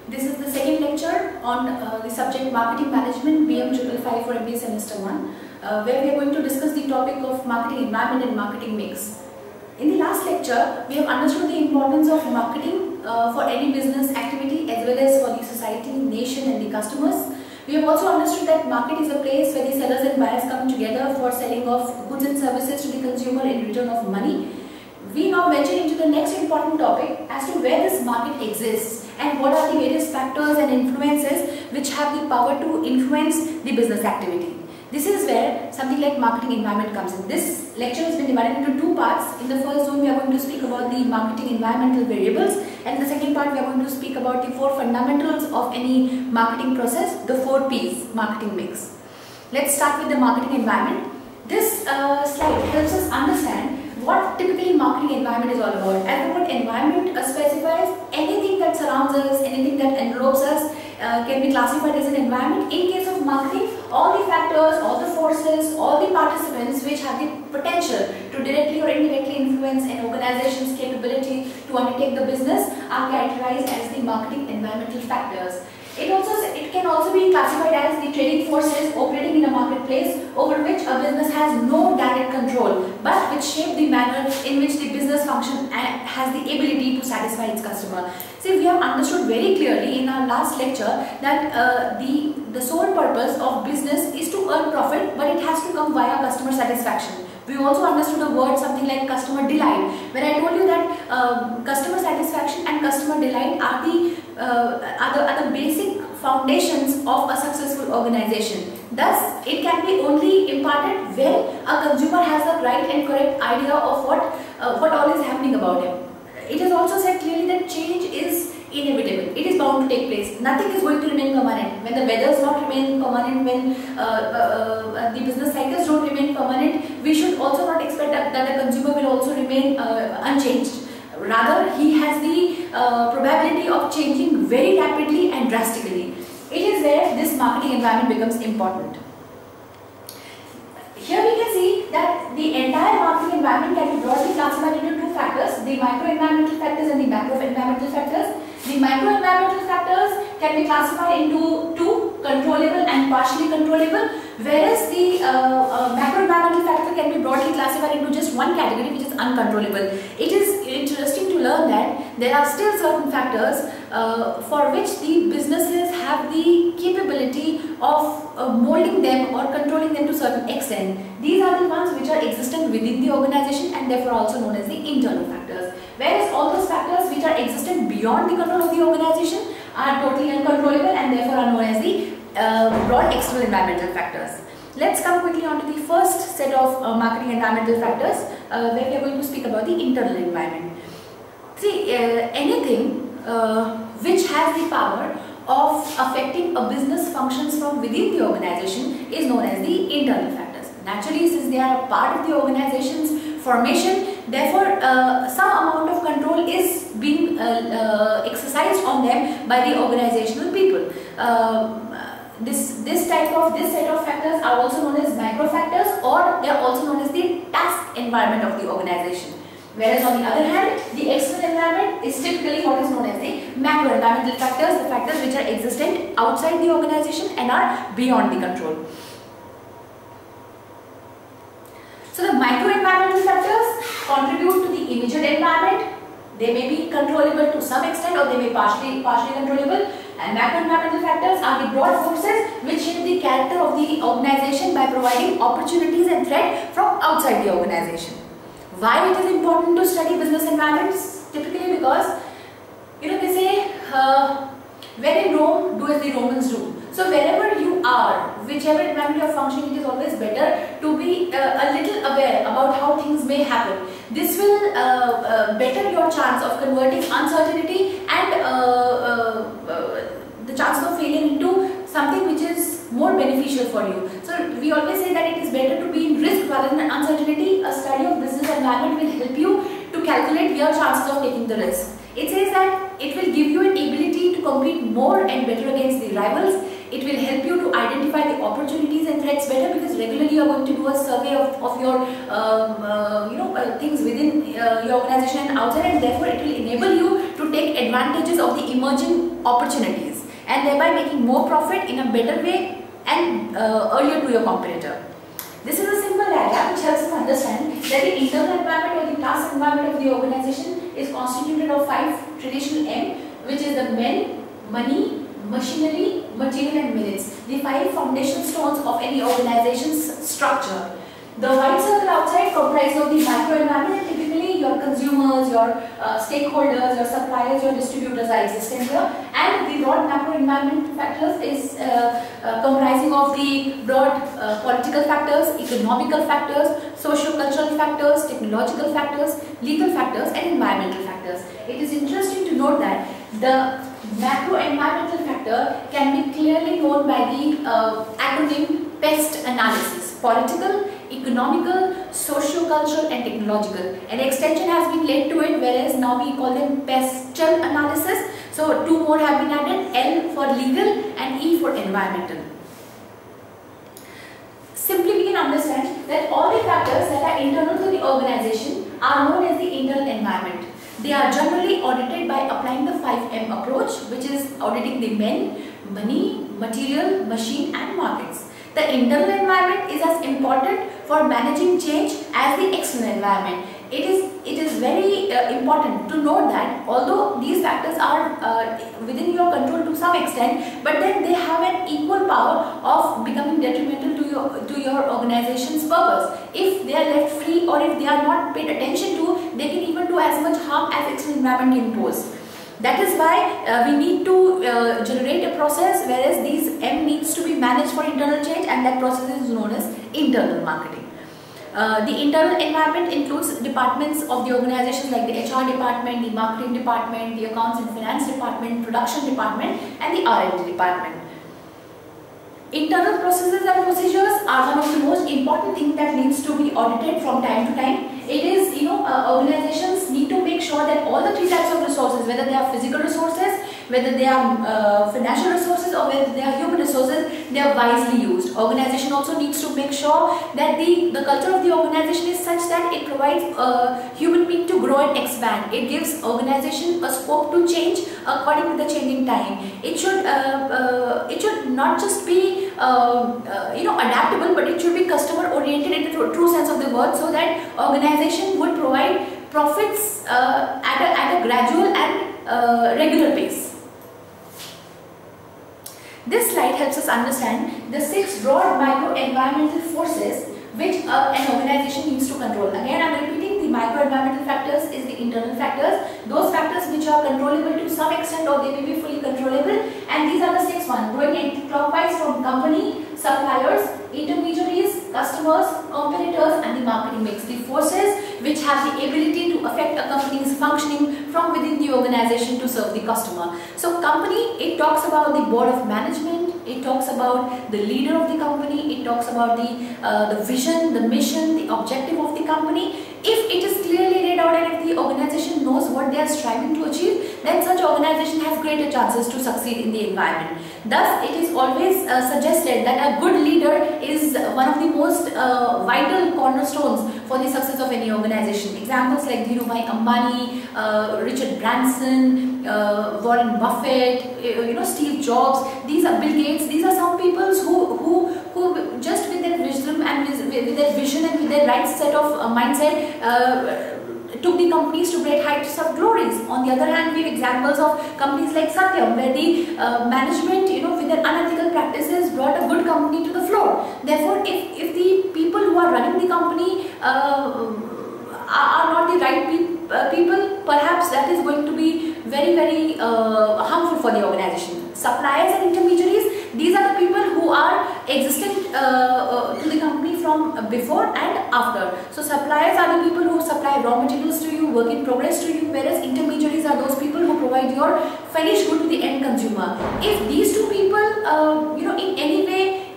This is the second lecture on the subject Marketing Management BM 555 for MBA Semester 1, where we are going to discuss the topic of marketing environment and marketing mix. In the last lecture, we have understood the importance of marketing for any business activity as well as for the society, nation and the customers. We have also understood that market is a place where the sellers and buyers come together for selling of goods and services to the consumer in return of money. We now venture into the next important topic as to where this market exists and what are the various factors and influences which have the power to influence the business activity. This is where something like marketing environment comes in. This lecture has been divided into two parts. In the first zone, we are going to speak about the marketing environmental variables, and in the second part, we are going to speak about the four fundamentals of any marketing process, the 4 P's marketing mix. Let's start with the marketing environment. This slide helps us understand what typically marketing environment is all about. As the word environment specifies, anything that surrounds us, anything that envelopes us can be classified as an environment. In case of marketing, all the factors, all the forces, all the participants which have the potential to directly or indirectly influence an organization's capability to undertake the business are characterized as the marketing environmental factors. It can also be classified as the trading forces operating in a marketplace over which a business has no direct control, but which shape the manner in which the business function has the ability to satisfy its customer. See, we have understood very clearly in our last lecture that the sole purpose of business is to earn profit, but it has to come via customer satisfaction. We also understood a word something like customer delight, when I told you that customer satisfaction and customer delight are the basic foundations of a successful organization. Thus, it can be only imparted when a consumer has the right and correct idea of what all is happening about him. It is also said clearly that change is inevitable. It is bound to take place. Nothing is going to remain permanent. When the weathers not remain permanent, when the business cycles don't remain permanent, we should also not expect that a consumer will also remain unchanged. Rather, he has the probability of changing very rapidly and drastically. It is where this marketing environment becomes important. Here we can see that the entire marketing environment can be broadly classified into two factors, the micro-environmental factors and the macro-environmental factors. The micro-environmental factors can be classified into two, controllable and partially controllable, whereas the macro-environmental factor can be broadly classified into just one category, which is uncontrollable. It is interesting to learn that there are still certain factors for which the businesses have the capability of molding them or controlling them to certain extent. These are the ones which are existent within the organization and therefore also known as the internal factors. Whereas all those factors which are existent beyond the control of the organization are totally uncontrollable and therefore are known as the broad external environmental factors. Let's come quickly on to the first set of marketing environmental factors where we are going to speak about the internal environment. See, anything which has the power of affecting a business functions from within the organization is known as the internal factors. Naturally, since they are a part of the organization's formation, therefore some amount of control is being exercised on them by the organizational people. This set of factors are also known as micro factors, or they are also known as the task environment of the organization. Whereas on the other hand, the external environment is typically what is known as the macro environmental factors, the factors which are existent outside the organization and are beyond the control. So the micro environmental factors contribute to the immediate environment. They may be controllable to some extent or they may be partially controllable. And macro environmental factors are the broad forces which shape the character of the organization by providing opportunities and threat from outside the organization. Why it is important to study business environments? Typically because, they say, when in Rome, do as the Romans do. So wherever you are, whichever environment you are functioning, it is always better to be a little aware about how things may happen. This will better your chance of converting uncertainty and the chance of failing into something which is more beneficial for you. So we always say that it is better to be in risk rather than uncertainty. A study of business environment will help you to calculate your chances of taking the risk. It says that it will give you an ability to compete more and better against the rivals. It will help you to identify the opportunities and threats better, because regularly you are going to do a survey of your things within your organization and outside, and therefore it will enable you to take advantages of the emerging opportunities and thereby making more profit in a better way and earlier to your competitor. This is a simple diagram which helps us understand that the internal environment or the task environment of the organization is constituted of 5 traditional M, which is the men, money, machinery, material and minutes. The 5 foundation stones of any organization's structure. The white circle outside comprises of the micro environment, and typically your consumers, your stakeholders, your suppliers, your distributors are existing here. And the broad macro environment factors is comprising of the broad political factors, economical factors, socio-cultural factors, technological factors, legal factors and environmental factors. It is interesting to note that the macro environmental factor can be clearly known by the acronym PEST analysis: political, economical, socio-cultural and technological. An extension has been laid to it, whereas now we call them PESTL analysis. So 2 more have been added, L for legal and E for environmental. Simply we can understand that all the factors that are internal to the organization are known as the internal environment. They are generally audited by applying the 5M approach, which is auditing the men, money, material, machine and markets. The internal environment is as important for managing change as the external environment. It is very important to note that although these factors are within your control to some extent, but then they have an equal power of becoming detrimental to your organization's purpose. If they are left free or if they are not paid attention to, they can even do as much harm as external environment can pose. That is why we need to generate a process whereas these M needs to be managed for internal change, and that process is known as internal marketing. The internal environment includes departments of the organization like the HR department, the marketing department, the accounts and finance department, production department and the R&D department. Internal processes and procedures are one of the most important things that needs to be audited from time to time. It is, organizations need to make sure that all the 3 types of resources, whether they are physical resources, whether they are financial resources or whether they are human resources, they are wisely used. Organization also needs to make sure that the culture of the organization is such that it provides human being to grow and expand. It gives organization a scope to change according to the changing time. It should not just be adaptable, but it should be customer oriented in the true sense of the word, so that organization would provide profits at a gradual and regular pace. This slide helps us understand the 6 broad micro-environmental forces which an organization needs to control. Again, I am repeating, the micro-environmental factors is the internal factors, those factors which are controllable to some extent or they may be fully controllable, and these are the 6 ones going clockwise from company, suppliers, intermediaries, customers, competitors and the marketing mix. The forces which have the ability to affect a company's functioning from within the organization to serve the customer. So company, it talks about the board of management, it talks about the leader of the company, it talks about the vision, the mission, the objective of the company. If it is clearly laid out and if the organization knows what they are striving to achieve, then such organization has greater chances to succeed in the environment. Thus, it is always suggested that a good leader is one of the most vital cornerstones for the success of any organization. Examples like Dhirubhai Ambani, Richard Branson, Warren Buffett, Steve Jobs, these are Bill Gates. These are some people who just with their wisdom and with their vision and with their right set of mindset took the companies to great heights of glories. On the other hand, we have examples of companies like Satyam, where the management, with their unethical practices, brought a good company to the floor. Therefore, if the people who are running the company are not the right people, perhaps that is going to be very, very harmful for the organization. Suppliers and intermediaries, these are the people who are existing to the company from before and after. So suppliers are the people who supply raw materials to you, work in progress to you, whereas intermediaries are those people who provide your finished good to the end consumer. If these 2 people, in any way,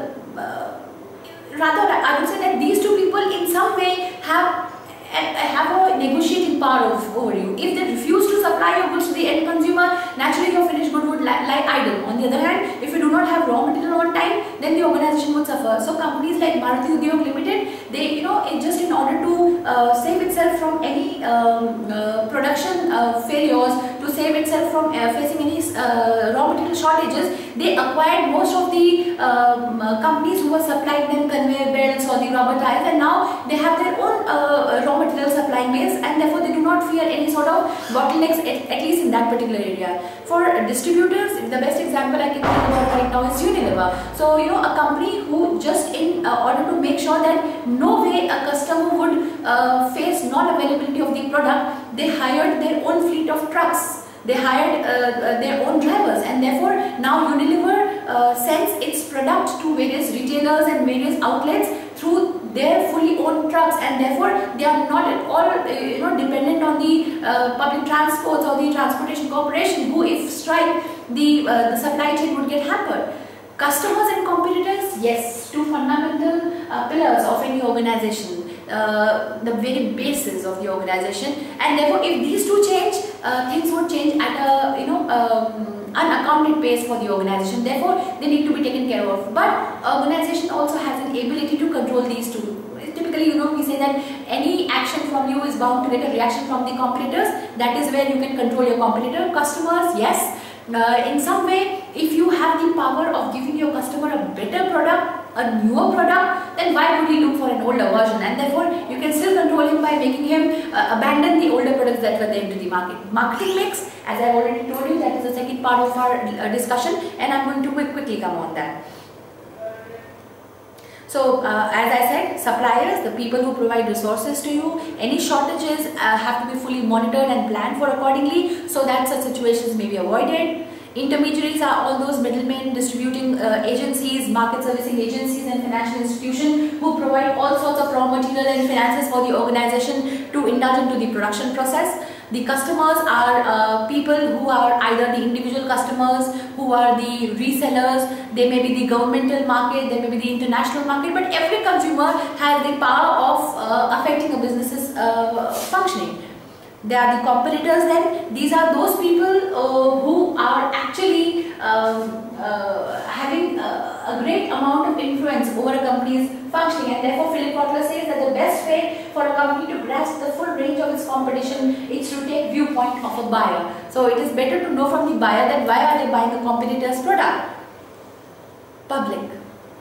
rather I would say that these 2 people in some way have a negotiating power over you. If they refuse to supply your goods to the end consumer, naturally your finished good would lie idle. On the other hand, if you do not have raw material on time, then the organization would suffer. So companies like Bharati Udyog Limited, they just in order to save itself from any production failures, to to save itself from facing any raw material shortages, they acquired most of the companies who were supplying them conveyor belts or the rubber tires, and now they have their own raw material supplying base, and therefore they do not fear any sort of bottlenecks, at least in that particular area. For distributors, the best example I can think about right now is Unilever. So, you know, a company who just in order to make sure that no way a customer would face non-availability of the product, they hired their own fleet of trucks. They hired their own drivers, and therefore now Unilever sends its product to various retailers and various outlets through their fully owned trucks, and therefore they are not at all dependent on the public transports or the transportation corporation, who if strike, the supply chain would get hampered. Customers and competitors, yes, two fundamental pillars of any organization. The very basis of the organization, and therefore if these two change, things would change at a unaccounted pace for the organization. Therefore they need to be taken care of, but organization also has an ability to control these two. Typically, we say that any action from you is bound to get a reaction from the competitors. That is where you can control your competitor. Customers, yes, in some way, if you have the power of giving your customer a better product, a newer product, then why would he look for an older version? And therefore you can still control him by making him abandon the older products that were there into the market. Marketing mix, as I've already told you, that is the second part of our discussion, and I'm going to quickly come on that. So as I said, suppliers, the people who provide resources to you, any shortages have to be fully monitored and planned for accordingly, so that such situations may be avoided. Intermediaries are all those middlemen, distributing agencies, market servicing agencies and financial institutions who provide all sorts of raw material and finances for the organization to indulge into the production process. The customers are people who are either the individual customers, who are the resellers, they may be the governmental market, they may be the international market, but every consumer has the power of affecting a business's functioning. They are the competitors then. These are those people who are actually having a great amount of influence over a company's functioning, and therefore Philip Kotler says that the best way for a company to grasp the full range of its competition is to take viewpoint of a buyer. So it is better to know from the buyer that why are they buying a competitor's product. Public.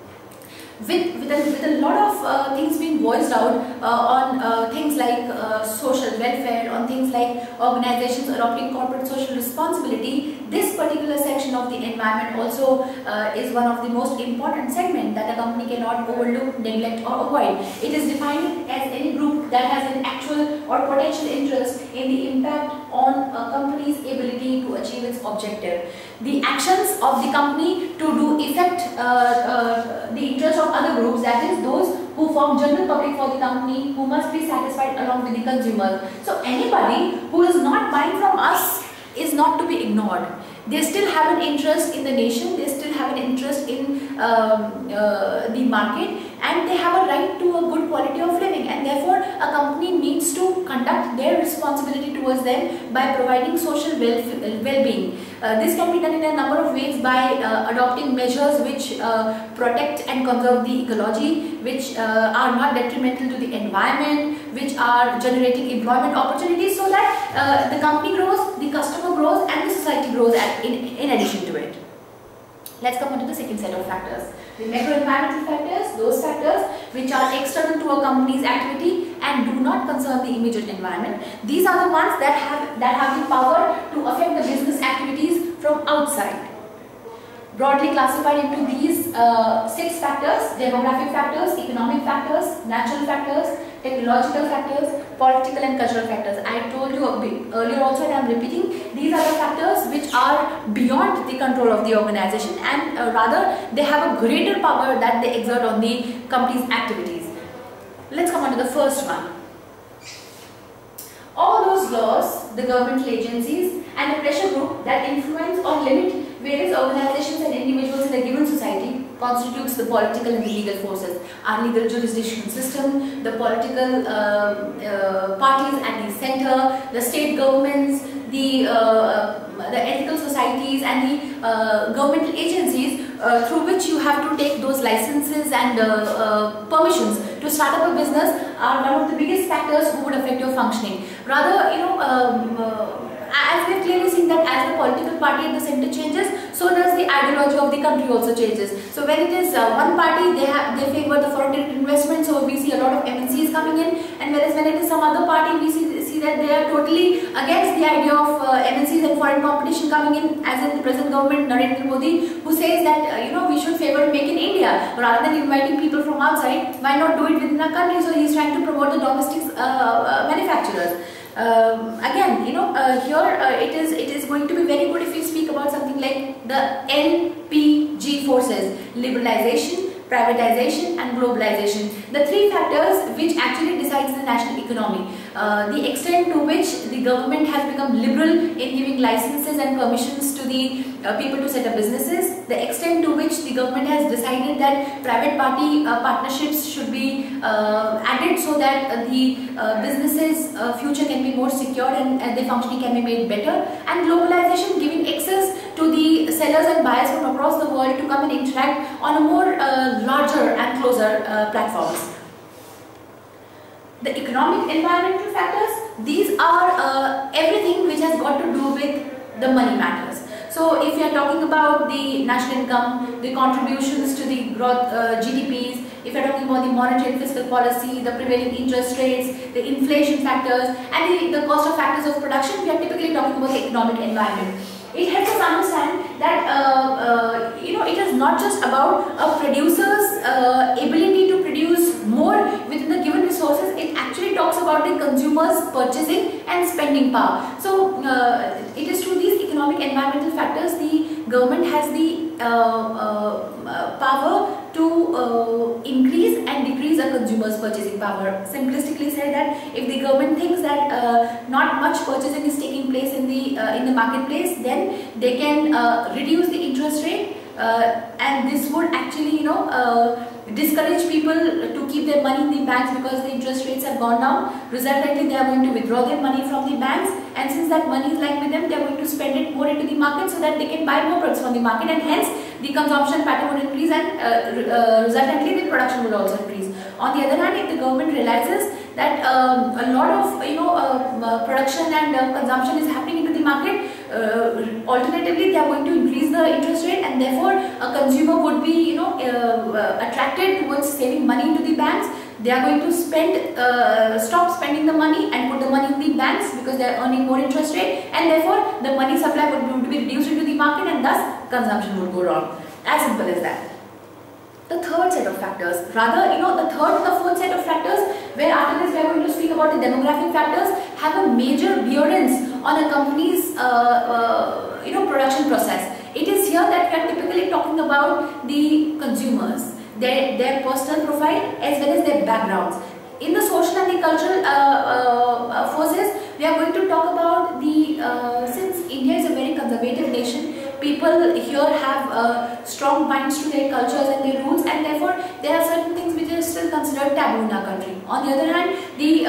With a lot of things being voiced out on things like social welfare, on things like organizations adopting corporate social responsibility, this particular section of the environment also is one of the most important segments that a company cannot overlook, neglect or avoid. It is defined as any group that has an actual or potential interest in the impact on a company's ability to achieve its objective. The actions of the company to do affect the interest of other groups, that is those who form general public for the company, who must be satisfied along with the consumer. So anybody who is not buying from us is not to be ignored. They still have an interest in the nation, they still have an interest in the market, and they have a right to a good quality of living, and therefore a company needs to conduct their responsibility towards them by providing social well-being. This can be done in a number of ways by adopting measures which protect and conserve the ecology, which are not detrimental to the environment, which are generating employment opportunities, so that the company grows, the customer grows, and the society grows in addition to it. Let's come on to the second set of factors. The macro-environmental factors, those factors which are external to a company's activity and do not concern the immediate environment. These are the ones that have the power to affect the business activities from outside. Broadly classified into these 6 factors: demographic factors, economic factors, natural factors, technological factors, political and cultural factors. I told you a bit earlier also, and I am repeating, these are the factors which are beyond the control of the organization, and rather they have a greater power that they exert on the company's activities. Let's come on to the first one. All those laws, the governmental agencies and the pressure group that influence or limit various organizations and individuals in a given society constitutes the political and the legal forces. Our legal jurisdiction system, the political parties at the center, the state governments, the ethical societies and the governmental agencies through which you have to take those licenses and permissions to start up a business are one of the biggest factors who would affect your functioning. Rather, as we have clearly seen that as the political party at the center changes, so does the ideology of the country also changes. So when it is one party, they favor the foreign direct investment, so we see a lot of MNCs coming in, and whereas when it is some other party, we see that they are totally against the idea of MNCs and foreign competition coming in, as in the present government, Narendra Modi, who says that we should favor Make in India rather than inviting people from outside. Why not do it within our country? So he is trying to promote the domestic manufacturers. Again, here it is going to be very good if we speak about something like the LPG forces: liberalization, privatization and globalization. The three factors which actually decides the national economy. The extent to which the government has become liberal in giving licenses and permissions to the people to set up businesses. The extent to which the government has decided that private party partnerships should be added so that the businesses future can be more secure and their functioning can be made better. And globalization, giving access to the sellers and buyers from across the world to come and interact on a more larger and closer platforms. The economic environmental factors, these are everything which has got to do with the money matters. So if you are talking about the national income, the contributions to the growth GDPs, if you are talking about the monetary and fiscal policy, the prevailing interest rates, the inflation factors and the cost of factors of production, we are typically talking about the economic environment. It helps us understand that it is not just about a producer's ability to produce more within the given resources. It actually talks about the consumer's purchasing and spending power. So it is through these economic environmental factors the government has the power to increase and decrease a consumer's purchasing power. Simplistically said, that if the government thinks that not much purchasing is taking place in the marketplace, then they can reduce the interest rate, and this would actually discourage people to keep their money in the banks because the interest rates have gone down. Resultantly, they are going to withdraw their money from the banks, and since that money is lying with them, they are going to spend it more into the market so that they can buy more products from the market, and hence the consumption pattern would increase, and resultantly the production will also increase. On the other hand, if the government realizes that a lot of production and consumption is happening into the market, alternatively they are going to increase the interest rate, and therefore a consumer would be attracted towards saving money into the banks. They are going to stop spending the money and put the money in the banks because they are earning more interest rate, and therefore the money supply would be reduced into the market, and thus consumption would go wrong. As simple as that. The third set of factors, rather the third and the fourth set of factors, where after this we are going to speak about the demographic factors, have a major bearance on a company's production process. It is here that we are typically talking about the consumers, their personal profile as well as their backgrounds. In the social and the cultural forces, we are going to talk about the since India is a very conservative nation, people here have strong binds to their cultures and their roots, and therefore there are certain things which are still considered taboo in our country. On the other hand,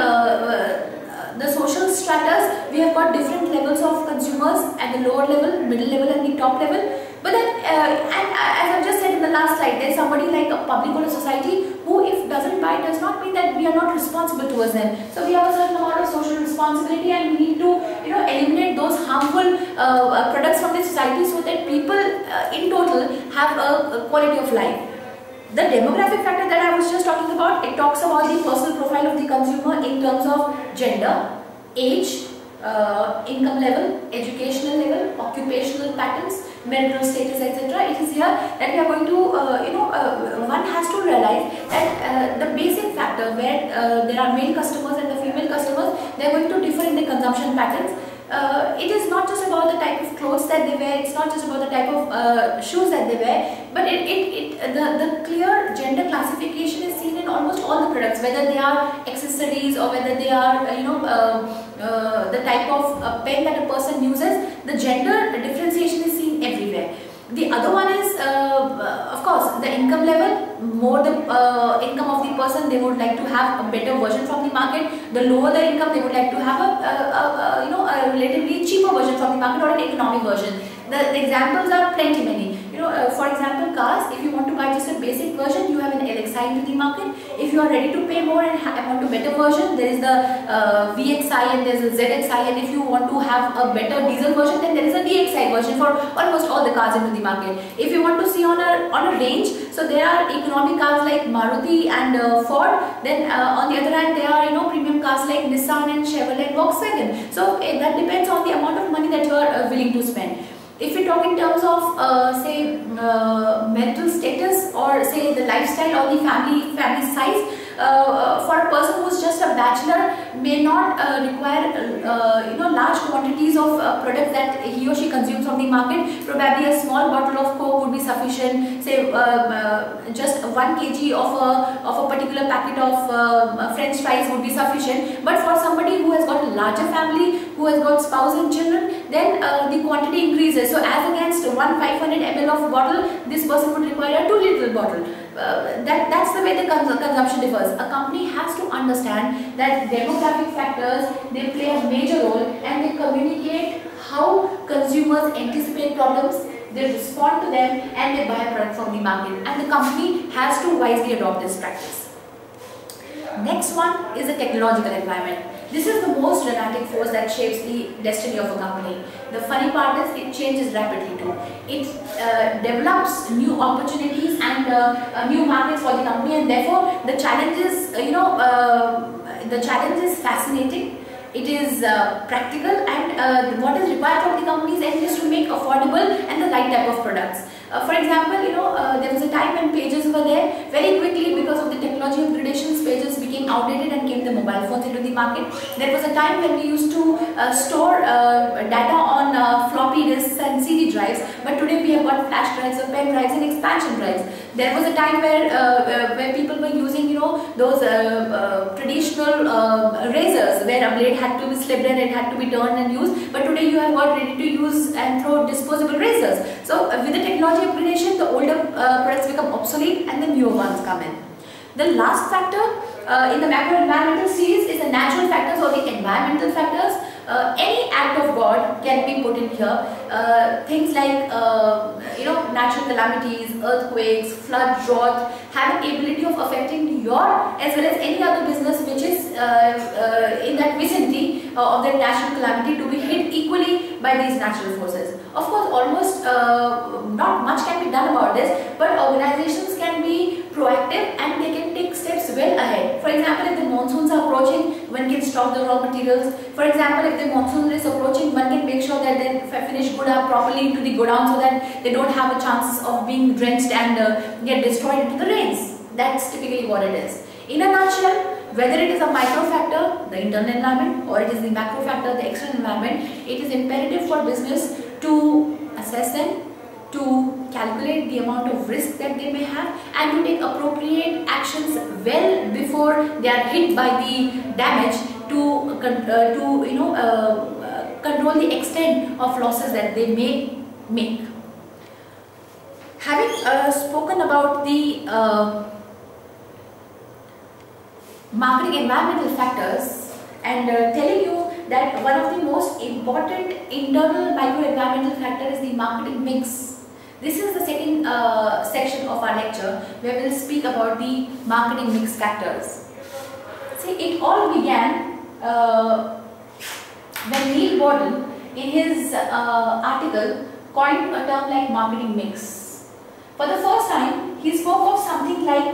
the social stratas, we have got different levels of consumers at the lower level, middle level and the top level. But then, and as I've just said in the last slide, there's somebody like a public or a society who, if doesn't buy, does not mean that we are not responsible towards them. So we have a certain amount of social responsibility, and we need to eliminate those harmful products from the society so that people in total have a quality of life. The demographic factor that I was just talking about, it talks about the personal profile of the consumer in terms of gender, age, income level, educational level, occupational patterns, marital status, etc. It is here that we are going to, one has to realize that the basic factor where there are male customers and the female customers, they are going to differ in the consumption patterns. It is not just about the type of clothes that they wear, it's not just about the type of shoes that they wear, but the clear gender classification is seen in almost all the products, whether they are accessories or whether they are the type of pen that a person uses. The gender differentiation is seen everywhere. The other one is, of course, the income level. More the income of the person, they would like to have a better version from the market. The lower the income, they would like to have a relatively cheaper version from the market or an economic version. The examples are plenty many. For example, cars, if you want to buy just a basic version, you have an LXi into the market. If you are ready to pay more and want a better version, there is the VXi and there is a ZXi, and if you want to have a better diesel version, then there is a DXi version for almost all the cars into the market. If you want to see on a range, so there are economic cars like Maruti and Ford. Then on the other hand, there are premium cars like Nissan and Chevrolet and Volkswagen. So that depends on the amount of money that you are willing to spend. If we talk in terms of say mental status, or say the lifestyle or the family size, for a person who is just a bachelor may not require large quantities of products that he or she consumes from the market. Probably a small bottle of Coke would be sufficient. Say just 1 kg of a particular packet of French fries would be sufficient. But for somebody who has got a larger family, who has got spouse and children, then the quantity increases. So as against 500 ml of bottle, this person would require a 2 liter bottle. That's the way the consumption differs. A company has to understand that demographic factors, they play a major role, and they communicate how consumers anticipate problems, they respond to them, and they buy a product from the market. And the company has to wisely adopt this practice. Next one is the technological environment. This is the most dramatic force that shapes the destiny of a company. The funny part is it changes rapidly too. It develops new opportunities and new markets for the company, and therefore the challenge is, the challenge is fascinating. It is practical, and what is required from the company's end is to make affordable and the right type of products. For example, there was a time when pages were there. Very quickly, because of the technology upgradations, pages became outdated and came the mobile phones into the market. There was a time when we used to store data on floppy disks and CD drives, but today we have got flash drives, or pen drives, and expansion drives. There was a time where people were using, those traditional razors where a blade had to be slipped and it had to be turned and used. But today you have got ready to use and throw disposable razors. So with the technology upgradation, the older products become obsolete and the newer ones come in. The last factor in the macro environmental series is the natural factors or the environmental factors. Any act of God can be put in here. Things like natural calamities, earthquakes, flood, drought have an ability of affecting your as well as any other business which is in that vicinity of that natural calamity to be hit equally by these natural forces. Of course, almost not much can be done about this, but organizations can be proactive and they can take steps well ahead. For example, if the monsoons are approaching, one can stock the raw materials. For example, if the monsoon is approaching, one can make sure that the finished goods are properly into the godown so that they don't have a chance of being drenched and get destroyed into the rains. That's typically what it is. In a nutshell, whether it is a micro factor, the internal environment, or it is the macro factor, the external environment, it is imperative for business to assess them, to calculate the amount of risk that they may have, and to take appropriate actions well before they are hit by the damage to control the extent of losses that they may make. Having spoken about the marketing environmental factors and telling you that one of the most important internal micro-environmental factor is the marketing mix. This is the second section of our lecture where we will speak about the marketing mix factors. See, it all began when Neil Borden in his article coined a term like marketing mix. For the first time, he spoke of something like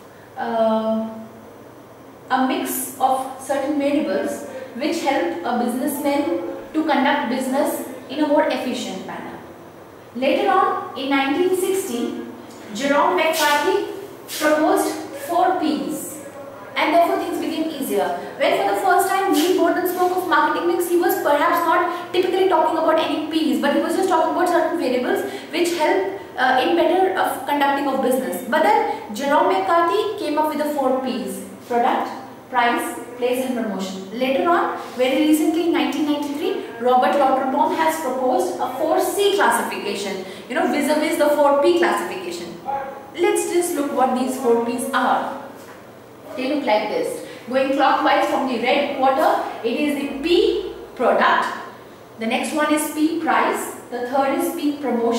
a mix of certain variables which help a businessman to conduct business in a more efficient manner. Later on, in 1960, Jerome McCarthy proposed 4 P's, and therefore things became easier. When for the first time Neil Borden spoke of marketing mix, he was perhaps not typically talking about any P's, but he was just talking about certain variables which help in better conducting of business. But then Jerome McCarthy came up with the 4 P's: product, price, place and promotion. Later on, very recently in 1993, Robert Lauterbach has proposed a 4C classification, vis-a-vis the 4P classification. Let's just look what these 4 P's are. They look like this. Going clockwise from the red quarter, it is the P, product. The next one is P, price. The third is P, promotion.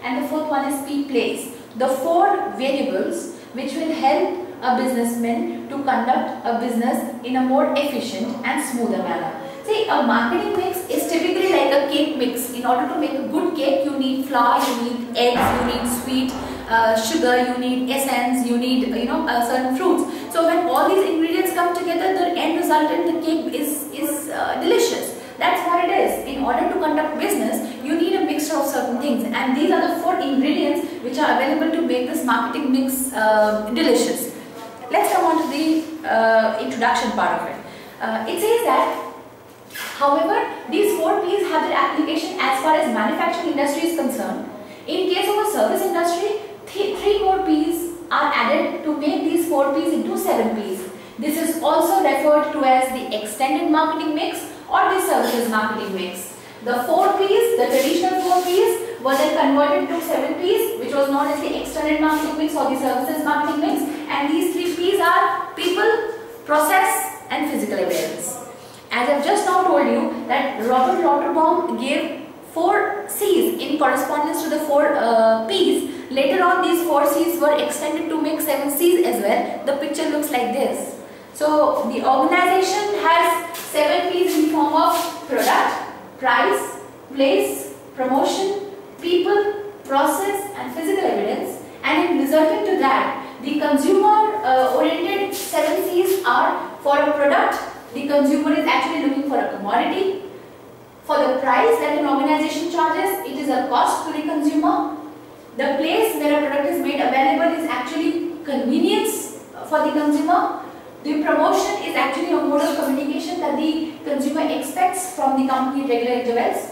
and the fourth one is P, place. The four variables which will help a businessman to conduct a business in a more efficient and smoother manner. See, a marketing mix is typically like a cake mix. In order to make a good cake, you need flour, you need eggs, you need sweet sugar, you need essence, you need certain fruits. So when all these ingredients come together, the end result in the cake is delicious. That's what it is. In order to conduct business, you need a mixture of certain things, and these are the four ingredients which are available to make this marketing mix delicious. Let's come on to the introduction part of it. It says that, however, these four P's have their application as far as manufacturing industry is concerned. In case of a service industry, three more P's are added to make these four P's into 7 P's. This is also referred to as the extended marketing mix or the services marketing mix. The 4 P's, the traditional 4 P's, were then converted to 7 P's, which was known as the extended marketing mix or the services marketing mix. And these 3 P's are people, process, and physical evidence. As I've just now told you that Robert Lauterbaum gave 4 C's in correspondence to the 4 P's. Later on, these 4 C's were extended to make 7 C's as well. The picture looks like this. So the organization has 7 P's in the form of product, price, place, promotion, people, process, and physical evidence. And in resulting to that, the consumer-oriented 7 C's are: for a product, the consumer is actually looking for a commodity. For the price that an organization charges, it is a cost to the consumer. The place where a product is made available is actually convenience for the consumer. The promotion is actually a mode of communication that the consumer expects from the company at regular intervals.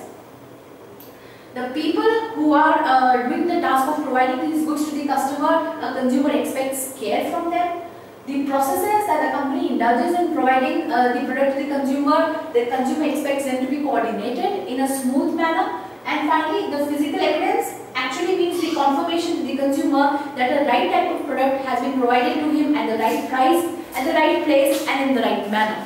The people who are doing the task of providing these goods to the customer, a consumer expects care from them. The processes that the company indulges in providing the product to the consumer expects them to be coordinated in a smooth manner. And finally, the physical evidence actually means the confirmation to the consumer that the right type of product has been provided to him at the right price, at the right place, and in the right manner.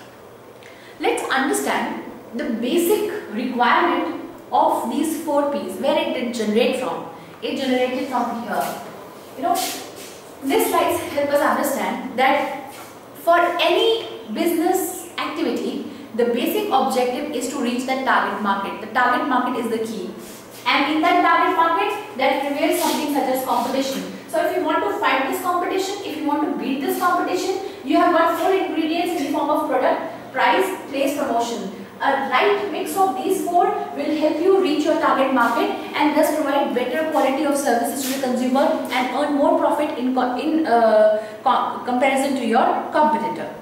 Let's understand the basic requirement of these 4 P's, where it did generate from. It generated from here. These slides help us understand that for any business activity, the basic objective is to reach the target market. The target market is the key. And in that target market, there prevails something such as competition. So if you want to fight this competition, if you want to beat this competition, you have got 4 ingredients in the form of product, price, place, promotion. A right mix of these 4 will help you reach your target market and thus provide better quality of services to the consumer and earn more profit in comparison to your competitor.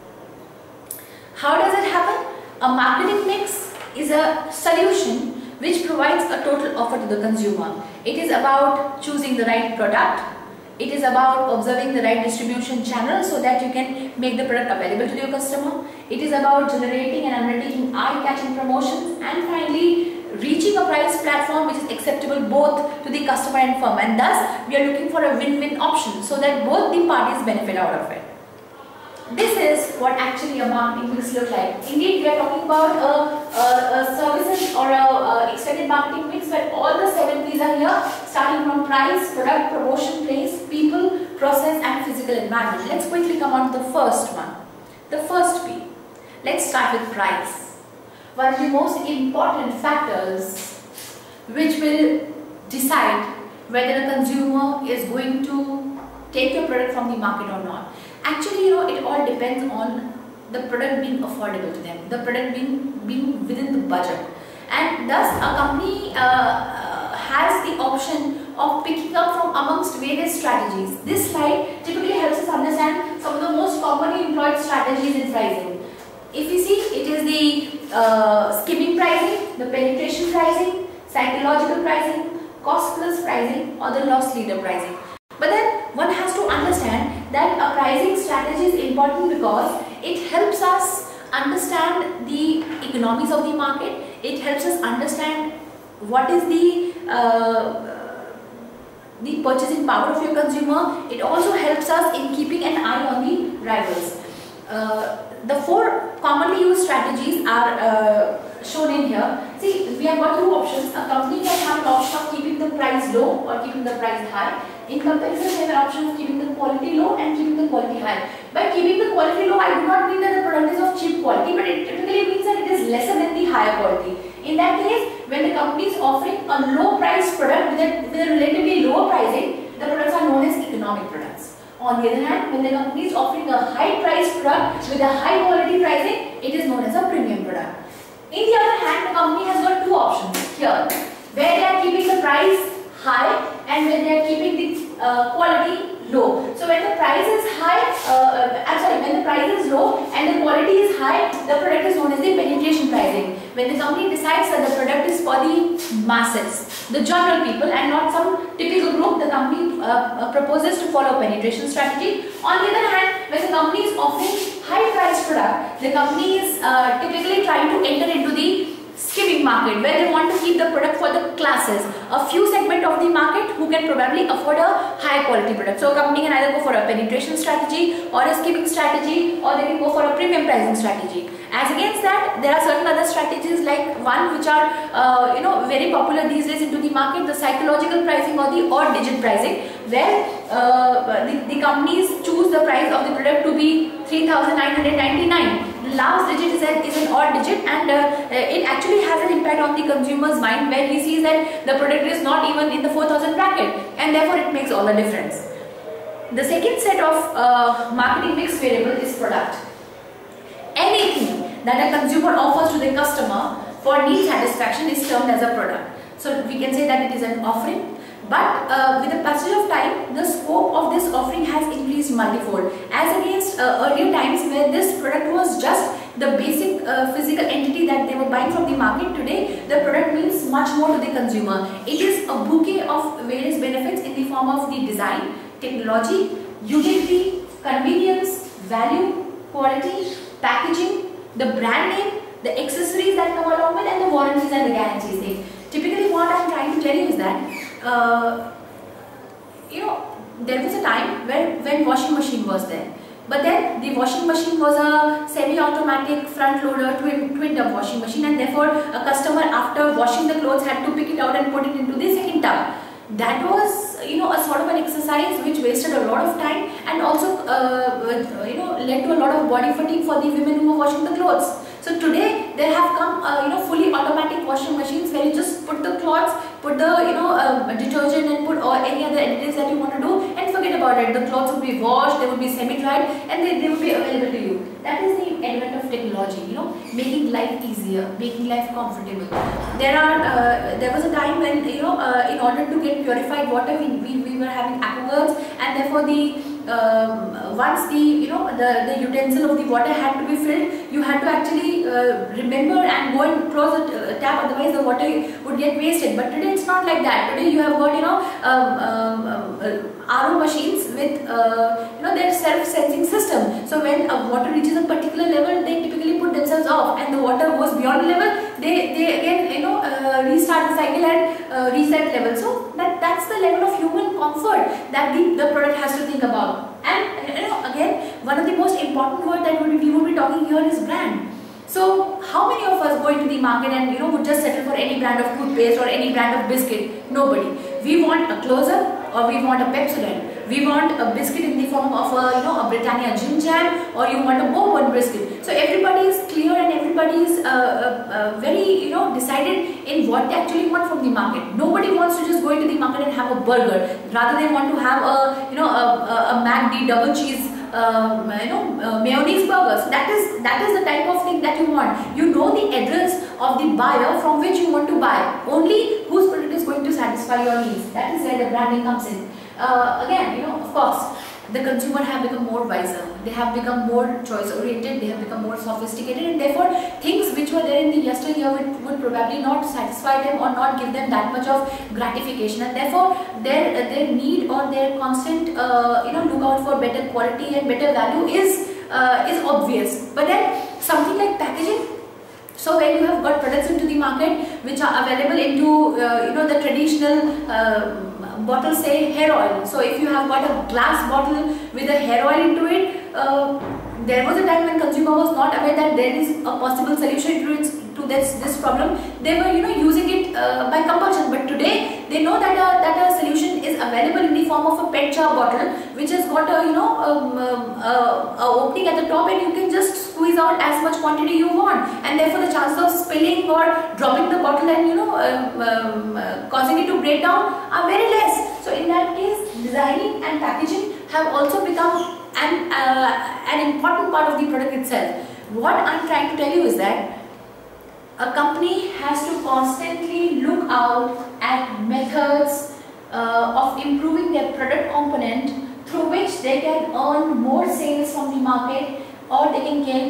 How does it happen? A marketing mix is a solution which provides a total offer to the consumer. It is about choosing the right product. It is about observing the right distribution channel so that you can make the product available to your customer. It is about generating and undertaking eye-catching promotions, and finally reaching a price platform which is acceptable both to the customer and firm, and thus we are looking for a win-win option so that both the parties benefit out of it. This is what actually a marketing mix looks like. Indeed, we are talking about a services or a extended marketing mix where all the 7 P's are here, starting from price, product, promotion, place, people, process, and physical environment. Let's quickly come on to the first one. The first P. Let's start with price. One of the most important factors which will decide whether a consumer is going to take your product from the market or not. Actually, it all depends on the product being affordable to them, the product being within the budget, and thus a company has the option of picking up from amongst various strategies. This slide typically helps us understand some of the most commonly employed strategies in pricing. If you see, it is the skimming pricing, the penetration pricing, psychological pricing, cost plus pricing, or the loss leader pricing. But then one has to understand that a pricing strategy is important because it helps us understand the economics of the market. It helps us understand what is the purchasing power of your consumer. It also helps us in keeping an eye on the rivals. The 4 commonly used strategies are shown in here. See, we have got 2 options. A company can have an option of keeping the price price low or keeping the price high. In comparison, they have an option of keeping the quality low and keeping the quality high. By keeping the quality low, I do not mean that the product is of cheap quality, but it typically means that it is lesser than the higher quality. In that case, when the company is offering a low price product with a relatively lower pricing, the products are known as economic products. On the other hand, when the company is offering a high price product with a high quality pricing, it is known as a premium product. In the other hand, the company has got two options here, where they are keeping the price high and when they are keeping the quality low. So when the price is high, when the price is low and the quality is high, the product is known as the penetration pricing. When the company decides that the product is for the masses, the general people and not some typical group, the company proposes to follow penetration strategy. On the other hand, when the company is offering high price product, the company is typically trying to enter into the skimming market, where they want to keep the product for the classes, a few segment of the market who can probably afford a high quality product. So a company can either go for a penetration strategy or a skimming strategy, or they can go for a premium pricing strategy. As against that, there are certain other strategies like one which are very popular these days into the market, the psychological pricing or the odd digit pricing, where the companies choose the price of the product to be 3,999. The last digit is an odd digit, and it actually has an impact on the consumer's mind, where he sees that the product is not even in the 4,000 bracket, and therefore it makes all the difference. The second set of marketing mix variable is product. Anything that a consumer offers to the customer for need satisfaction is termed as a product. So we can say that it is an offering. But with the passage of time, the scope of this offering has increased multifold. As against earlier times where this product was just the basic physical entity that they were buying from the market, today the product means much more to the consumer. It is a bouquet of various benefits in the form of the design, technology, utility, convenience, value, quality, packaging, the brand name, the accessories that come along with, and the warranties and the guarantees. Typically what I am trying to tell you is that there was a time when washing machine was there, but then the washing machine was a semi-automatic front loader twin tub washing machine, and therefore a customer after washing the clothes had to pick it out and put it into the second tub. That was a sort of an exercise which wasted a lot of time and also led to a lot of body fatigue for the women who were washing the clothes. So today there have come fully automatic washing machines where you just put the cloths, put the detergent and put any other additives that you want to do and forget about it. The clothes would be washed, they would be semi-dried, and they would be available to you. That is the advent of technology, making life easier, making life comfortable. There was a time when in order to get purified water, we were having aqueducts, and therefore once the utensil of the water had to be filled, you had to actually remember and go and close the tap, otherwise the water would get wasted. But today it's not like that. Today you have got RO machines with their self-sensing system. So when water reaches a particular level, they typically put themselves off, and the water goes beyond the level, they again restart the cycle and reach that level. So that's the level of human comfort that the product has to think about. And again, one of the most important words that we would be talking here is brand. So how many of us go into the market and would just settle for any brand of toothpaste or any brand of biscuit? Nobody. We want a Close-Up, or we want a Pepsodent. We want a biscuit in the form of a Britannia Jim Jam, or you want a Bourbon biscuit. So everybody is clear and everybody is very decided in what they actually want from the market. Nobody wants to just go into the market and have a burger. Rather they want to have a McD double cheese mayonnaise burgers. That is the type of thing that you want. You know the address of the buyer from which you want to buy. Only whose product is going to satisfy your needs. That is where the branding comes in. Again, of course, the consumer have become more wiser. They have become more choice oriented. They have become more sophisticated, and therefore things which were there in the yesteryear would probably not satisfy them or not give them that much of gratification, and therefore their need or their constant look out for better quality and better value is obvious. But then something like packaging. So when you have got products into the market which are available into the traditional bottle, say hair oil. So if you have got a glass bottle with a hair oil into it, there was a time when consumer was not aware that there is a possible solution to this problem. They were using it by compulsion, but today they know that a solution is available in the form of a PET jar bottle, which has got a opening at the top, and you can just squeeze out as much quantity you want, and therefore the chances of spilling or dropping the bottle and causing it to break down are very less. So in that case, designing and packaging have also become an important part of the product itself. What I'm trying to tell you is that a company has to constantly look out at methods of improving their product component through which they can earn more sales from the market, or they can gain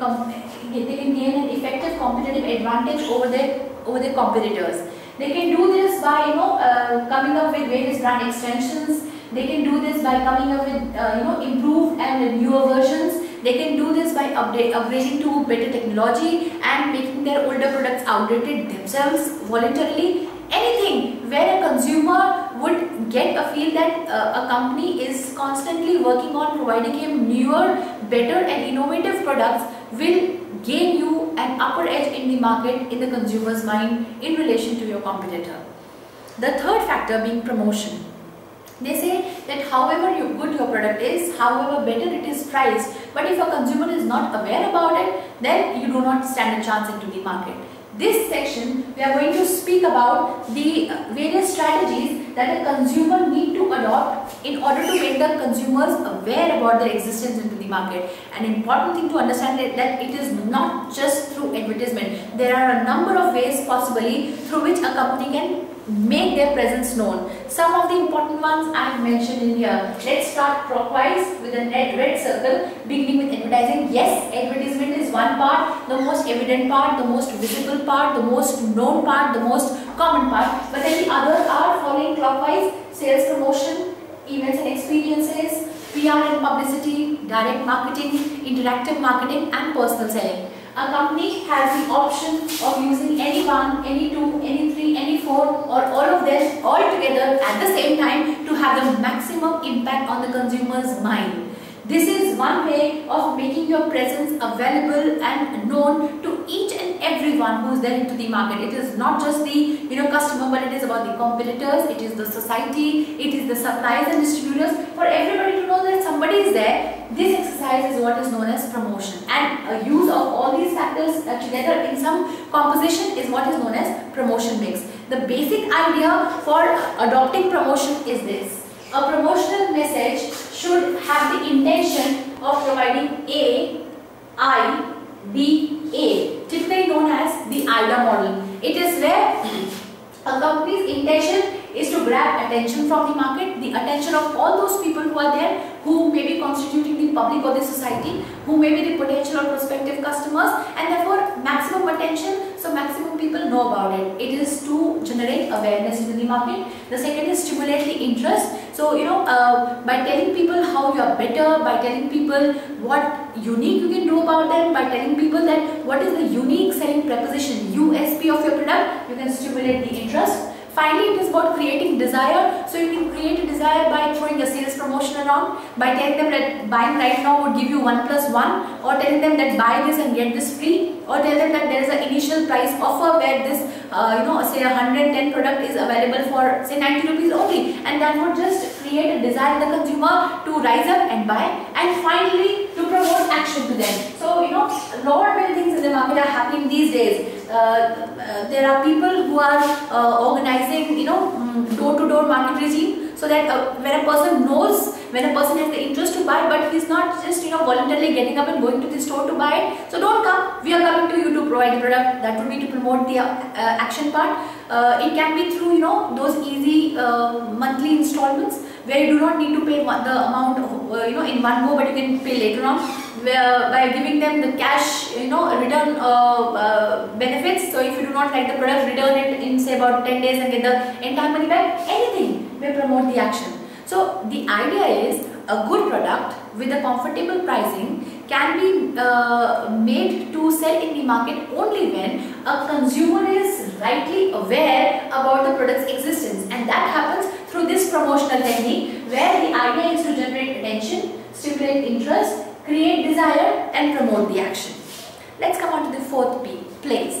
an effective competitive advantage over their competitors. They can do this by coming up with various brand extensions. They can do this by coming up with improved and newer versions. They can do this by upgrading to better technology and making their older products outdated themselves voluntarily. Anything where a consumer would get a feel that a company is constantly working on providing him newer, better and innovative products will gain you an upper edge in the market, in the consumer's mind, in relation to your competitor. The third factor being promotion. They say that however good your product is, however better it is priced, but if a consumer is not aware about it, then you do not stand a chance into the market. This section, we are going to speak about the various strategies that a consumer need to adopt in order to make the consumers aware about their existence into the market. An important thing to understand is that it is not just through advertisement. There are a number of ways possibly through which a company can make their presence known. Some of the important ones I have mentioned in here. Let's start clockwise with a red circle, beginning with advertising. Yes, advertisement is one part, the most evident part, the most visible part, the most known part, the most common part. But then the others are following clockwise: sales promotion, events and experiences, PR and publicity, direct marketing, interactive marketing and personal selling. A company has the option of using any one, any two, any three, any four, or all of them all together at the same time to have the maximum impact on the consumer's mind. This is one way of making your presence available and known to each and everyone who is there into the market. It is not just the customer, but it is about the competitors, it is the society, it is the suppliers and distributors. For everybody to know that somebody is there, this exercise is what is known as promotion. And a use of all these factors together in some composition is what is known as promotion mix. The basic idea for adopting promotion is this. A promotional message should have the intention of providing A, I, B, A, typically known as the AIDA model. It is where a company's intention is to grab attention from the market, the attention of all those people who are there, who may be constituting the public or the society, who may be the potential or prospective customers, and therefore maximum attention, so maximum people know about it. It is to generate awareness in the market. The second is stimulate the interest. So by telling people how you are better, by telling people what unique you can do about them, by telling people that what is the unique selling proposition, USP of your product, you can stimulate the interest. Finally, it is about creating desire. So you can create a desire by throwing a sales promotion around, by telling them that buying right now would give you 1+1, or telling them that buy this and get this free, or tell them that there is an initial price offer where this, say 110 product is available for say 90 rupees only, and that would just create a desire in the consumer to rise up and buy. And finally, to promote action to them. So a lot of many things in the market are happening these days. There are people who are organizing door-to-door market regime, so that when a person knows, when a person has the interest to buy, but he's not just voluntarily getting up and going to the store to buy it. So don't come, we are coming to you to provide the product. That would be to promote the action part. It can be through those easy monthly installments where you do not need to pay the amount in one go, but you can pay later on, by giving them the cash return benefits. So if you do not like the product, return it in say about 10 days and get the entire money back. Anything may promote the action. So the idea is a good product with a comfortable pricing can be made to sell in the market only when a consumer is rightly aware about the product's existence, and that happens through this promotional technique, where the idea is to generate attention, stimulate interest, create desire and promote the action. Let's come on to the fourth P, place.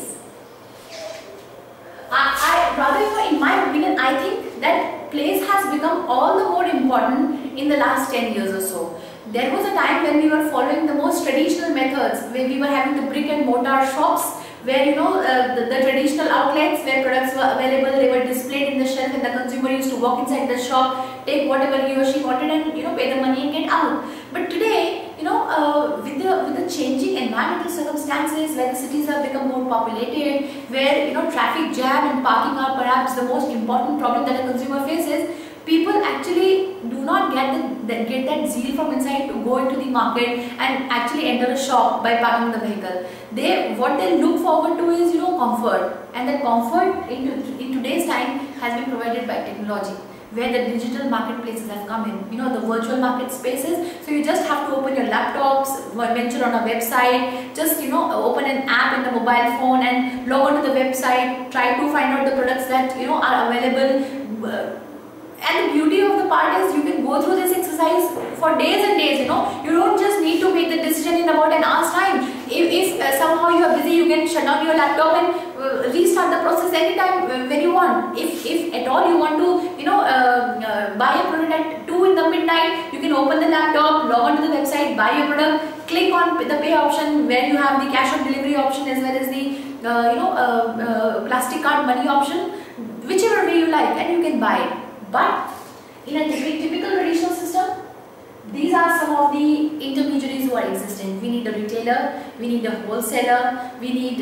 Rather, in my opinion, I think that place has become all the more important in the last 10 years or so. There was a time when we were following the most traditional methods, where we were having the brick and mortar shops, where the traditional outlets where products were available, they were displayed in the shelf, and the consumer used to walk inside the shop, take whatever he or she wanted, and pay the money and get out. But today, with the changing environmental circumstances, where the cities have become more populated, where traffic jam and parking are perhaps the most important problem that a consumer faces, people actually do not get that zeal from inside to go into the market and actually enter a shop by parking the vehicle. What they look forward to is comfort, and that comfort in today's time has been provided by technology, where the digital marketplaces have come in, the virtual market spaces. So you just have to open your laptops, venture on a website, just open an app in the mobile phone and log on to the website, try to find out the products that are available. And the beauty of the part is you can go through this exercise for days and days. You don't just need to make the decision in about an hour's time. If somehow you are busy, you can shut down your laptop and restart the process anytime when you want. If at all you want to buy a product at 2 in the midnight, you can open the laptop, log on to the website, buy your product, click on the pay option where you have the cash on delivery option as well as the plastic card money option, whichever way you like, and you can buy it. But in a typical traditional system, these are some of the intermediaries who are existing. We need a retailer, we need a wholesaler, we need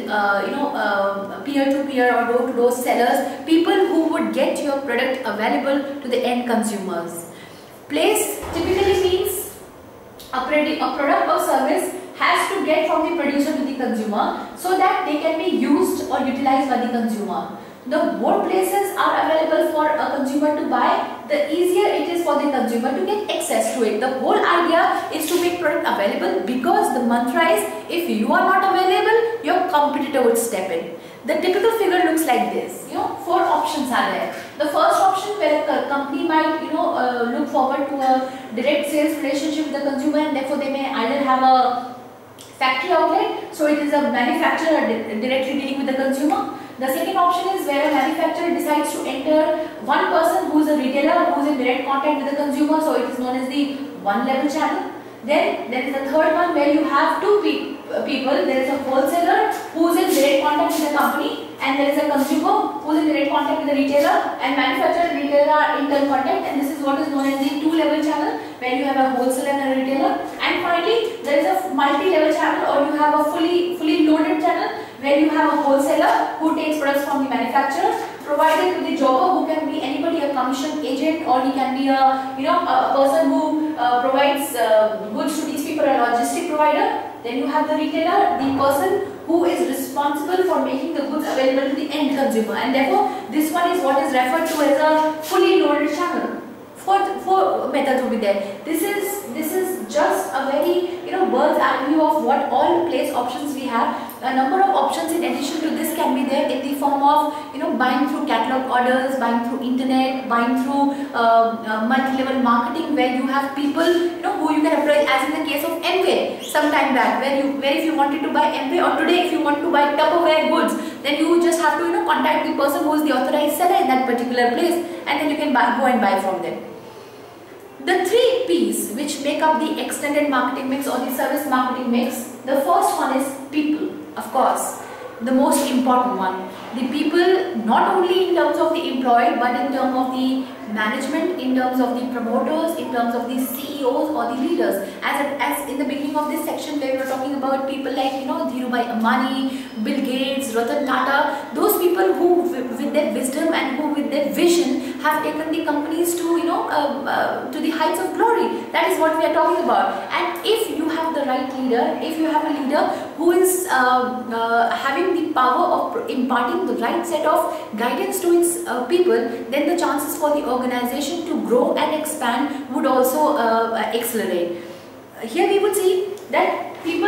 peer-to-peer or door-to-door sellers, people who would get your product available to the end consumers. Place typically means a product or service has to get from the producer to the consumer so that they can be used or utilized by the consumer. The more places are available for a consumer to buy, the easier it is for the consumer to get access to it. The whole idea is to make product available, because the mantra is, if you are not available, your competitor would step in. The typical figure looks like this. 4 options are there. The first option, where a company might look forward to a direct sales relationship with the consumer, and therefore they may either have a factory outlet, so it is a manufacturer directly dealing with the consumer. The second option is where a manufacturer decides to enter one person who is a retailer, who is in direct contact with the consumer, so it is known as the one-level channel. Then there is the third one, where you have 2 people. There is a wholesaler who is in direct contact with the company, and there is a consumer who is in direct contact with the retailer, and manufacturer and retailer are in contact, and this is what is known as the 2-level channel, where you have a wholesaler and a retailer. And finally, there is a multi-level channel, or you have a fully loaded channel, where you have a wholesaler who takes products from the manufacturer, provided to the jobber, who can be anybody, a commission agent, or he can be a person who provides goods to these people, a logistic provider. Then you have the retailer, the person who is responsible for making the goods available to the end consumer, and therefore this one is what is referred to as a fully loaded channel. Four methods will be there. This is just a very bird's eye view of what all place options we have. A number of options in addition to this can be there in the form of buying through catalog orders, buying through internet, buying through multi-level marketing, where you have people who you can approach, as in the case of Amway some time back, where if you wanted to buy Amway, or today if you want to buy Tupperware goods, then you just have to contact the person who is the authorized seller in that particular place, and then you can go and buy from them. The 3 P's which make up the extended marketing mix or the service marketing mix, the first one is people, of course, the most important one. The people, not only in terms of the employee, but in terms of the management, in terms of the promoters, in terms of the CEOs or the leaders. As in the beginning of this section, where we were talking about people like Dhirubhai Ambani, Bill Gates, Ratan Tata, those people who with their wisdom and who with their vision have taken the companies to to the heights of glory. That is what we are talking about. And if you have the right leader, if you have a leader who is having the power of imparting the right set of guidance to its people, then the chances for the organization to grow and expand would also accelerate. Here we would see that people,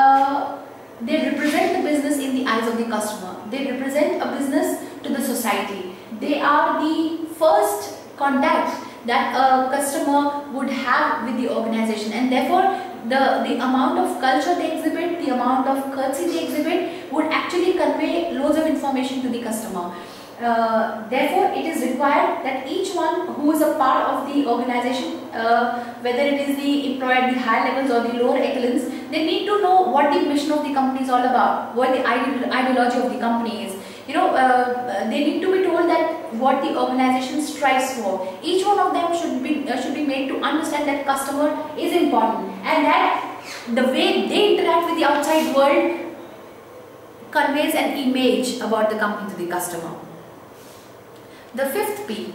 they represent the business in the eyes of the customer. They represent a business to the society. They are the first contact that a customer would have with the organization, and therefore the amount of culture they exhibit, the amount of courtesy they exhibit would actually convey loads of information to the customer. Therefore, it is required that each one who is a part of the organization, whether it is the employee at the higher levels or the lower echelons, they need to know what the mission of the company is all about, what the ideology of the company is. They need to be told that what the organization strives for. Each one of them should be made to understand that customer is important, and that the way they interact with the outside world conveys an image about the company to the customer. The sixth P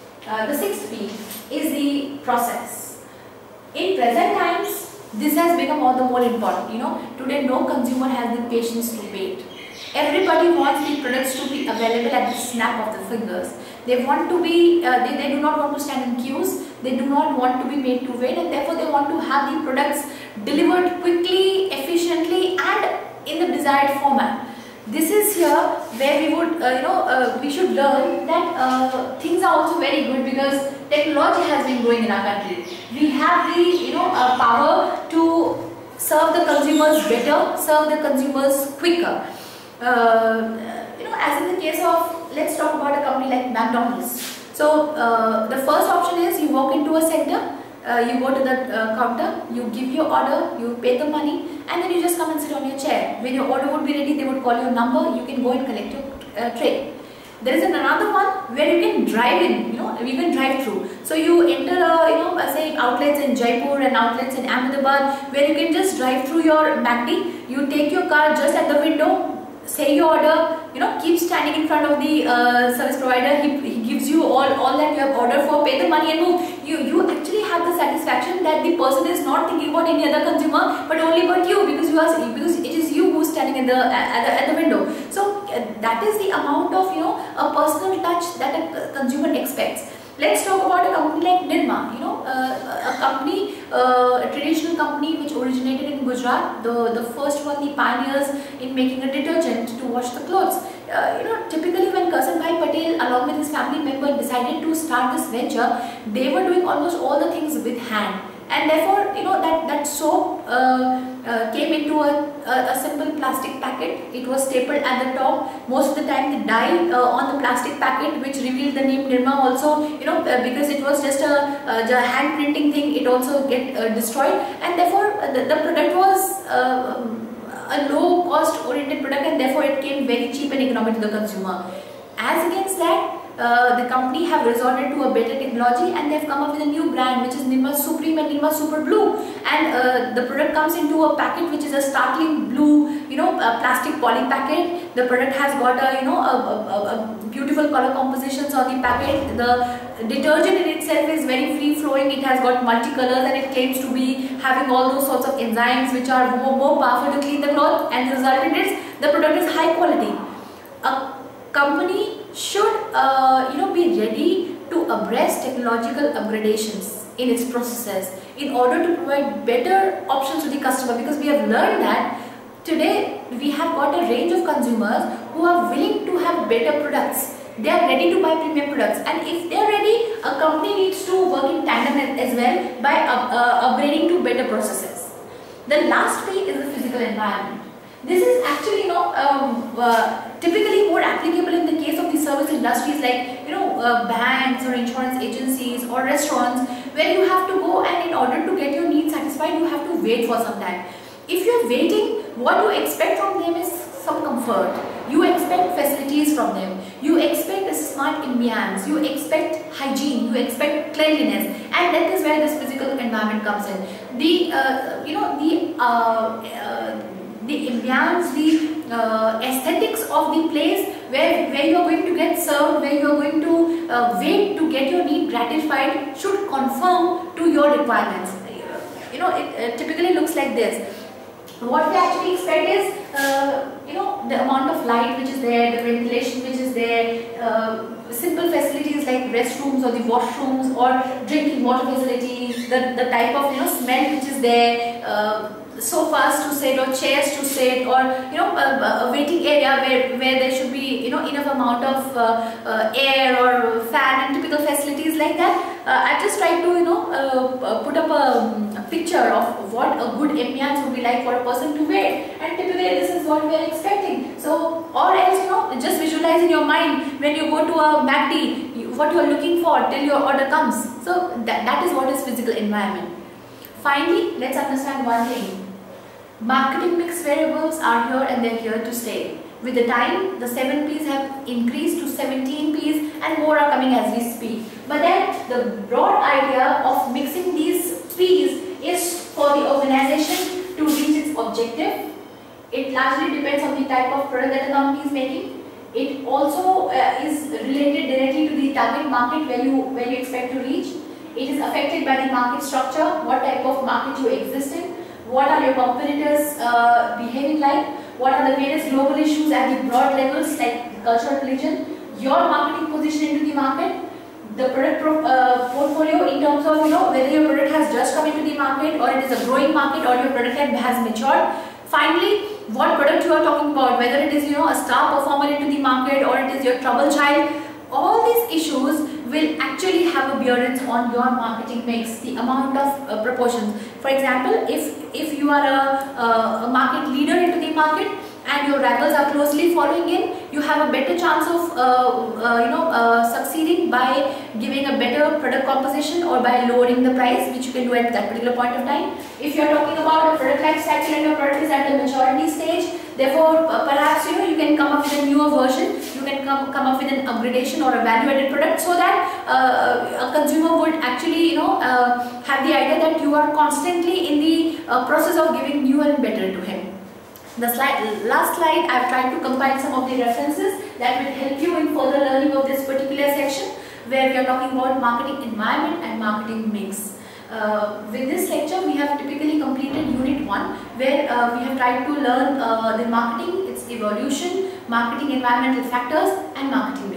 is the process. In present times, this has become all the more important. Today no consumer has the patience to wait. Everybody wants the products to be available at the snap of the fingers. They want to be, they do not want to stand in queues. They do not want to be made to wait, and therefore they want to have the products delivered quickly, efficiently, and in the desired format. This is here where we would, we should learn that things are also very good because technology has been growing in our country. We have the, power to serve the consumers better, serve the consumers quicker. As in the case of, let's talk about a company like McDonald's. So the first option is you walk into a center. You go to the counter, you give your order, you pay the money, and then you just come and sit on your chair. When your order would be ready, they would call your number, you can go and collect your tray. There is another one where you can drive in, you can drive through. So you enter, say outlets in Jaipur and outlets in Ahmedabad, where you can just drive through your MACD. You take your car just at the window, say your order, keep standing in front of the service provider. He gives you all that you have ordered for, pay the money and move. You actually have the satisfaction that the person is not thinking about any other consumer but only about you, because it is you who is standing at the window. So that is the amount of a personal touch that a consumer expects. Let's talk about a company like Nirma, a company, a traditional company which originated in Gujarat, the first one, the pioneers in making a detergent to wash the clothes. Typically when Karsanbhai Patel along with his family member decided to start this venture, they were doing almost all the things with hand. And therefore, that soap came into a simple plastic packet. It was stapled at the top. Most of the time, the dye on the plastic packet, which revealed the name Nirma, also, because it was just a hand printing thing, it also get destroyed. And therefore, the product was a low cost oriented product, and therefore it came very cheap and economic to the consumer. As against that, the company have resorted to a better technology, and they have come up with a new brand which is Nirma Supreme and Nirma Super Blue, and the product comes into a packet which is a startling blue, plastic poly packet. The product has got a beautiful color compositions on the packet. The detergent in itself is very free flowing. It has got multicolors, and it claims to be having all those sorts of enzymes which are more powerful to clean the cloth, and the result is the product is high quality. A company should be ready to abreast technological upgradations in its processes in order to provide better options to the customer, because we have learned that today we have got a range of consumers who are willing to have better products. They are ready to buy premium products, and if they are ready, a company needs to work in tandem as well by upgrading to better processes. The last P is the physical environment. This is actually typically more applicable in the case of the service industries like banks or insurance agencies or restaurants, where you have to go, and in order to get your needs satisfied you have to wait for some time. If you are waiting, what you expect from them is some comfort. You expect facilities from them. You expect a smart ambience. You expect hygiene. You expect cleanliness, and that is where this physical environment comes in. The ambience, the aesthetics of the place where you are going to get served, where you are going to wait to get your need gratified, should conform to your requirements. It typically looks like this. What we actually expect is, the amount of light which is there, the ventilation which is there, simple facilities like restrooms or the washrooms or drinking water facilities, the type of smell which is there, sofas to sit or chairs to sit, or a waiting area where there should be enough amount of air or fan and typical facilities like that. I've just tried to put up a picture of what a good ambience would be like for a person to wear, and typically this is what we are expecting. So, or else just visualize in your mind when you go to a MACD, what you are looking for till your order comes. So that is what is physical environment. Finally, let's understand one thing. Marketing mix variables are here and they're here to stay. With the time, the 7 P's have increased to 17 P's and more are coming as we speak. But then the broad idea of mixing these P's is for the organization to reach its objective. It largely depends on the type of product that the company is making. It also is related directly to the target market where you expect to reach. It is affected by the market structure, what type of market you exist in, what are your competitors behaving like, what are the various global issues at the broad levels like cultural religion, your marketing position into the market, the product portfolio in terms of whether your product has just come into the market or it is a growing market or your product has matured. Finally, what product you are talking about, whether it is a star performer into the market or it is your trouble child. All these issues will actually have a bearance on your marketing mix, the amount of proportions. For example, if you are a market leader into the market and your rivals are closely following in, you have a better chance of succeeding by giving a better product composition or by lowering the price, which you can do at that particular point of time. If you are talking about a product life cycle and your product is at the maturity stage, therefore perhaps you can come up with a newer version, you can come up with an upgradation or a value-added product, so that a consumer would actually have the idea that you are constantly in the process of giving newer and better to him. The last slide, I have tried to combine some of the references that will help you in further learning of this particular section, where we are talking about marketing environment and marketing mix. With this lecture, we have typically completed Unit 1, where we have tried to learn the marketing, its evolution, marketing environmental factors and marketing